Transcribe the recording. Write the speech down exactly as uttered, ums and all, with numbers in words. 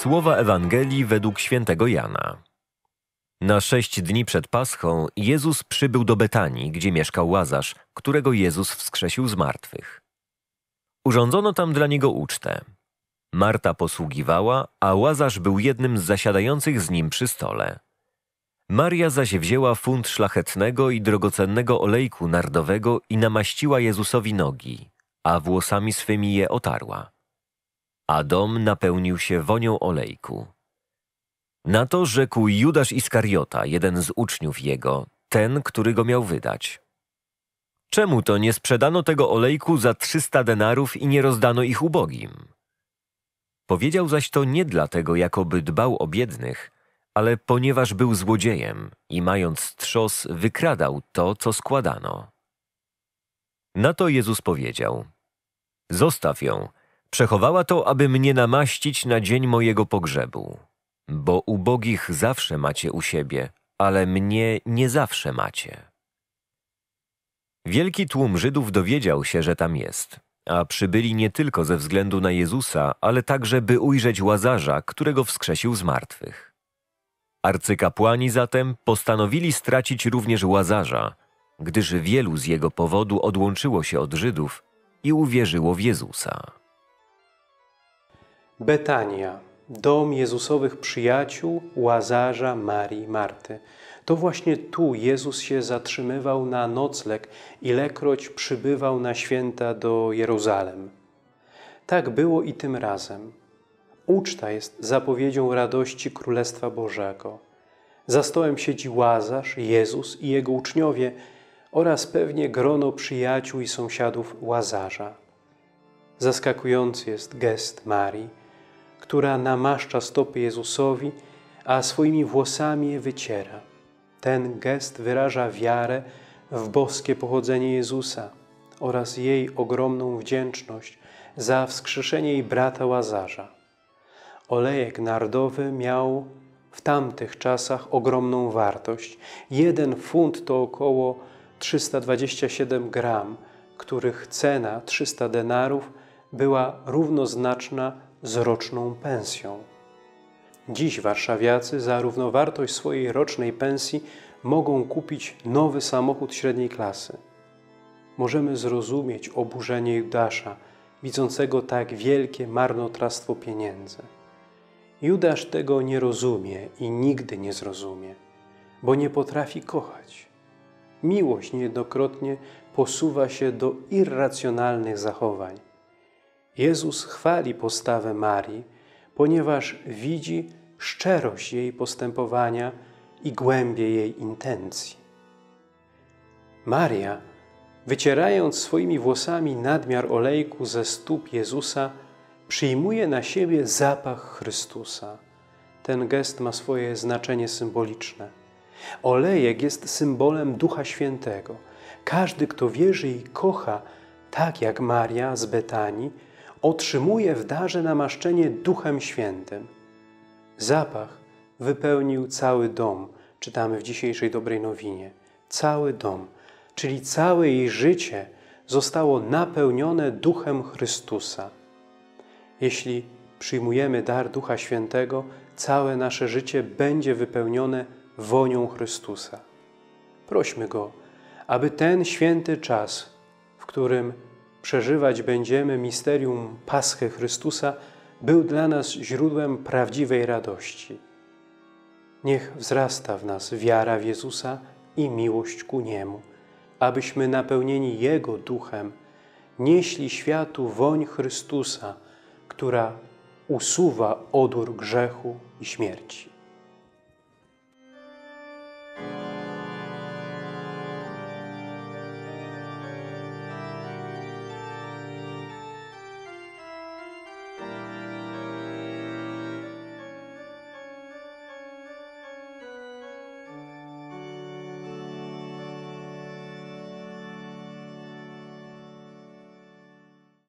Słowa Ewangelii według świętego Jana. Na sześć dni przed Paschą Jezus przybył do Betanii, gdzie mieszkał Łazarz, którego Jezus wskrzesił z martwych. Urządzono tam dla niego ucztę. Marta posługiwała, a Łazarz był jednym z zasiadających z nim przy stole. Maria zaś wzięła funt szlachetnego i drogocennego olejku nardowego i namaściła Jezusowi nogi, a włosami swymi je otarła. A dom napełnił się wonią olejku. Na to rzekł Judasz Iskariota, jeden z uczniów jego, ten, który go miał wydać. Czemu to nie sprzedano tego olejku za trzysta denarów i nie rozdano ich ubogim? Powiedział zaś to nie dlatego, jakoby dbał o biednych, ale ponieważ był złodziejem i mając trzos wykradał to, co składano. Na to Jezus powiedział: zostaw ją, przechowała to, aby mnie namaścić na dzień mojego pogrzebu. Bo ubogich zawsze macie u siebie, ale mnie nie zawsze macie. Wielki tłum Żydów dowiedział się, że tam jest, a przybyli nie tylko ze względu na Jezusa, ale także, by ujrzeć Łazarza, którego wskrzesił z martwych. Arcykapłani zatem postanowili stracić również Łazarza, gdyż wielu z jego powodu odłączyło się od Żydów i uwierzyło w Jezusa. Betania, dom Jezusowych przyjaciół, Łazarza, Marii, Marty. To właśnie tu Jezus się zatrzymywał na nocleg, ilekroć przybywał na święta do Jeruzalem. Tak było i tym razem. Uczta jest zapowiedzią radości Królestwa Bożego. Za stołem siedzi Łazarz, Jezus i Jego uczniowie oraz pewnie grono przyjaciół i sąsiadów Łazarza. Zaskakujący jest gest Marii, która namaszcza stopy Jezusowi, a swoimi włosami je wyciera. Ten gest wyraża wiarę w boskie pochodzenie Jezusa oraz jej ogromną wdzięczność za wskrzeszenie jej brata Łazarza. Olejek nardowy miał w tamtych czasach ogromną wartość. Jeden funt to około trzysta dwadzieścia siedem gram, których cena trzysta denarów była równoznaczna z roczną pensją. Dziś warszawiacy za równowartość swojej rocznej pensji mogą kupić nowy samochód średniej klasy. Możemy zrozumieć oburzenie Judasza, widzącego tak wielkie marnotrawstwo pieniędzy. Judasz tego nie rozumie i nigdy nie zrozumie, bo nie potrafi kochać. Miłość niejednokrotnie posuwa się do irracjonalnych zachowań. Jezus chwali postawę Marii, ponieważ widzi szczerość jej postępowania i głębię jej intencji. Maria, wycierając swoimi włosami nadmiar olejku ze stóp Jezusa, przyjmuje na siebie zapach Chrystusa. Ten gest ma swoje znaczenie symboliczne. Olejek jest symbolem Ducha Świętego. Każdy, kto wierzy i kocha, tak jak Maria z Betanii, otrzymuje w darze namaszczenie Duchem Świętym. Zapach wypełnił cały dom, czytamy w dzisiejszej Dobrej Nowinie. Cały dom, czyli całe jej życie zostało napełnione Duchem Chrystusa. Jeśli przyjmujemy dar Ducha Świętego, całe nasze życie będzie wypełnione wonią Chrystusa. Prośmy Go, aby ten święty czas, w którym przeżywać będziemy misterium Paschy Chrystusa, był dla nas źródłem prawdziwej radości. Niech wzrasta w nas wiara w Jezusa i miłość ku Niemu, abyśmy napełnieni Jego Duchem nieśli światu woń Chrystusa, która usuwa odór grzechu i śmierci.